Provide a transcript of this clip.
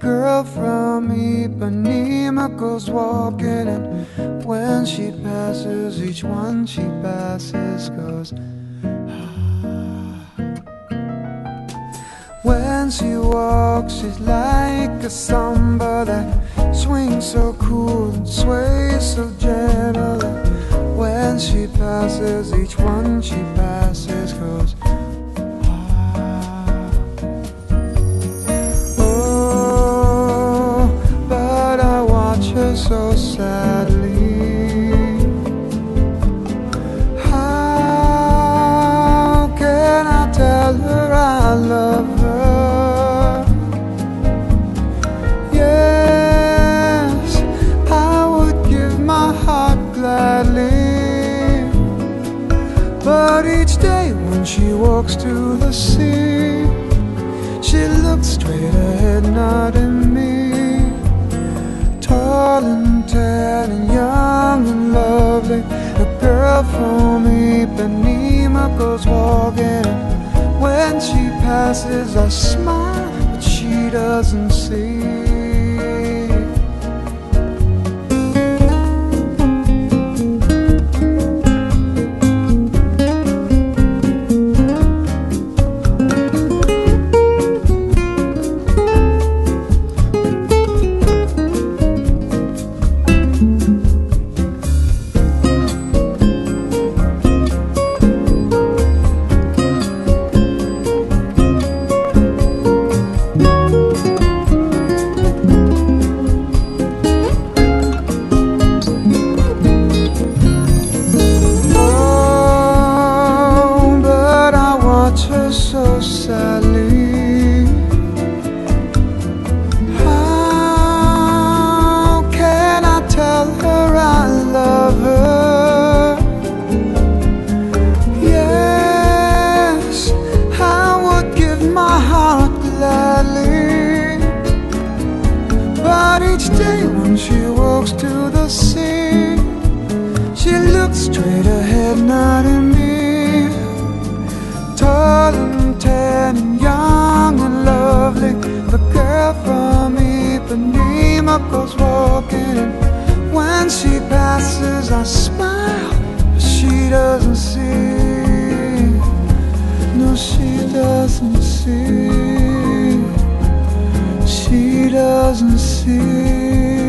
girl from Ipanema goes walking, and when she passes, each one she passes goes when she walks, she's like a samba that swings so cool and sways so gentle. And when she passes, each one she passes goes oh, but I watch her so sadly. How can I tell her I love her? But each day when she walks to the sea, she looks straight ahead, not at me. Tall and tan and young and lovely, a girl from Ipanema goes walking, and when she passes I smile, but she doesn't see. So sadly, how can I tell her I love her? Yes, I would give my heart gladly, but each day when she walks to the sea, she looks straight ahead, not at me. Tall and tan and young and lovely, the girl from Ipanema goes walking, and when she passes I smile, but she doesn't see. No, she doesn't see. She doesn't see.